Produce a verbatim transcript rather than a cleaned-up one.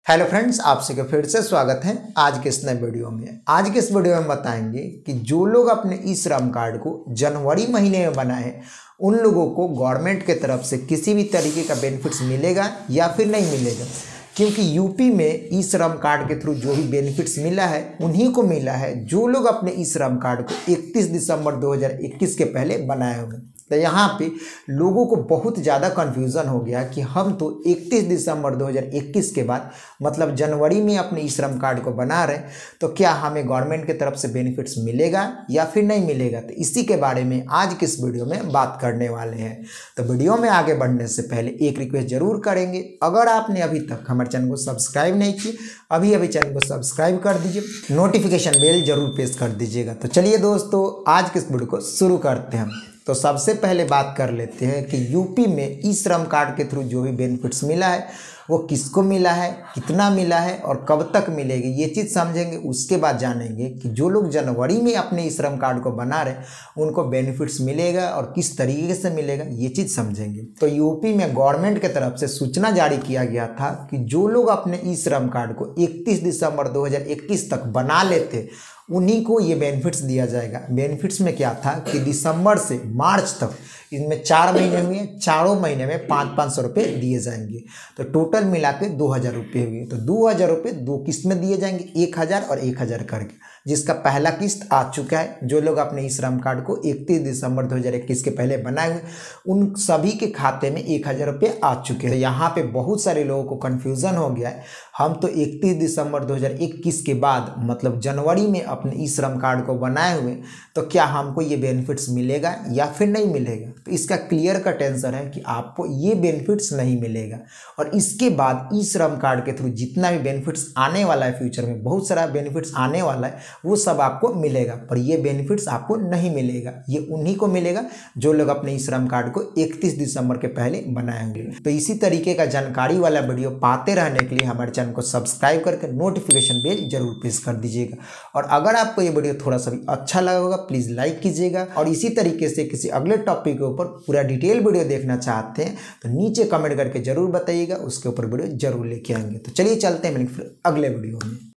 Hello friends, आप सभी का फिर से स्वागत है आज के इस नए वीडियो में। आज के इस वीडियो में बताएंगे कि जो लोग अपने ई श्रम कार्ड को जनवरी महीने में बनाए उन लोगों को गवर्नमेंट के तरफ से किसी भी तरीके का बेनिफिट्स मिलेगा या फिर नहीं मिलेगा। क्योंकि यूपी में ई श्रम कार्ड के थ्रू जो भी बेनिफिट्स मिला है उन्हीं को मिला है जो लोग अपने ई श्रम कार्ड को इकतीस दिसंबर दो हज़ार इक्कीस के पहले बनाए होंगे। तो यहाँ पे लोगों को बहुत ज़्यादा कन्फ्यूज़न हो गया कि हम तो इकतीस दिसंबर दो हज़ार इक्कीस के बाद मतलब जनवरी में अपने ई श्रम कार्ड को बना रहे हैं, तो क्या हमें गवर्नमेंट की तरफ से बेनिफिट्स मिलेगा या फिर नहीं मिलेगा। तो इसी के बारे में आज के इस वीडियो में बात करने वाले हैं। तो वीडियो में आगे बढ़ने से पहले एक रिक्वेस्ट जरूर करेंगे, अगर आपने अभी तक हमारे चैनल को सब्सक्राइब नहीं किया अभी अभी चैनल को सब्सक्राइब कर दीजिए, नोटिफिकेशन बेल जरूर प्रेस कर दीजिएगा। तो चलिए दोस्तों, आज के इस वीडियो को शुरू करते हैं। तो सबसे पहले बात कर लेते हैं कि यूपी में ई श्रम कार्ड के थ्रू जो भी बेनिफिट्स मिला है वो किसको मिला है, कितना मिला है और कब तक मिलेगी, ये चीज़ समझेंगे। उसके बाद जानेंगे कि जो लोग जनवरी में अपने ई श्रम कार्ड को बना रहे उनको बेनिफिट्स मिलेगा और किस तरीके से मिलेगा, ये चीज़ समझेंगे। तो यूपी में गवर्नमेंट के तरफ से सूचना जारी किया गया था कि जो लोग अपने ई श्रम कार्ड को इकतीस दिसंबर दो हज़ार इक्कीस तक बना लेते उन्हीं को ये बेनिफिट्स दिया जाएगा। बेनिफिट्स में क्या था कि दिसंबर से मार्च तक इनमें चार महीने हुए, चारों महीने में पाँच पाँच सौ रुपये दिए जाएंगे। तो टोटल मिला के दो हज़ार रुपये हुए। तो दो हज़ार रुपये दो किस्त में दिए जाएंगे, एक हज़ार और एक हज़ार करके, जिसका पहला किस्त आ चुका है। जो लोग अपने ई श्रम कार्ड को इकतीस दिसंबर दो हज़ार इक्कीस के पहले बनाए हुए उन सभी के खाते में एक हज़ार रुपये आ चुके हैं। तो यहाँ पे बहुत सारे लोगों को कन्फ्यूज़न हो गया है। हम तो इकतीस दिसंबर दो हज़ार इक्कीस के बाद मतलब जनवरी में अपने ई श्रम कार्ड को बनाए हुए, तो क्या हमको ये बेनिफिट्स मिलेगा या फिर नहीं मिलेगा। तो इसका क्लियर कट आंसर है कि आपको ये बेनिफिट्स नहीं मिलेगा। और इसके बाद ई श्रम कार्ड के थ्रू जितना भी बेनिफिट्स आने वाला है, फ्यूचर में बहुत सारा बेनिफिट्स आने वाला है, वो सब आपको मिलेगा। पर ये बेनिफिट्स आपको नहीं मिलेगा, ये उन्हीं को मिलेगा जो लोग अपने ई श्रम कार्ड को इकतीस दिसंबर के पहले बनाएंगे। तो इसी तरीके का जानकारी वाला वीडियो पाते रहने के लिए हमारे चैनल को सब्सक्राइब करके नोटिफिकेशन बेल जरूर प्रेस कर दीजिएगा। और अगर आपको ये वीडियो थोड़ा सा भी अच्छा लगा होगा प्लीज़ लाइक कीजिएगा। और इसी तरीके से किसी अगले टॉपिक के ऊपर पूरा डिटेल वीडियो देखना चाहते हैं तो नीचे कमेंट करके जरूर बताइएगा, उसके ऊपर वीडियो जरूर लेके आएंगे। तो चलिए चलते हैं फिर अगले वीडियो में।